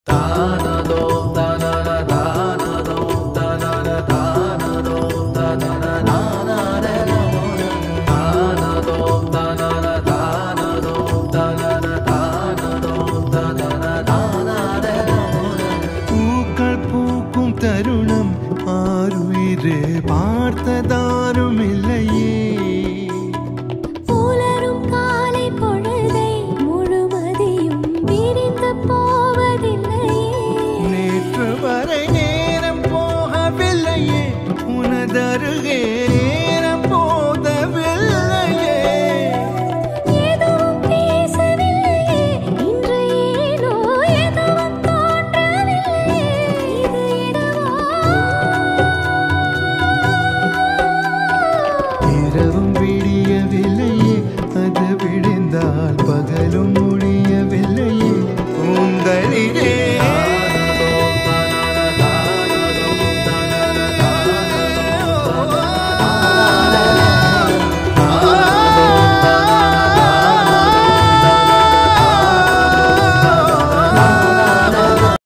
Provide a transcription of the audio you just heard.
பூக்கள் பூக்கும் தருணம் ஆருயிரே பார்த்ததாரும் இல்லையே. புலரும் காலை பொழுதை முழுமதியும் பிரிந்து போவதில்லையே. நேற்று வரை நேரம் போகவில்லையே உனதருகே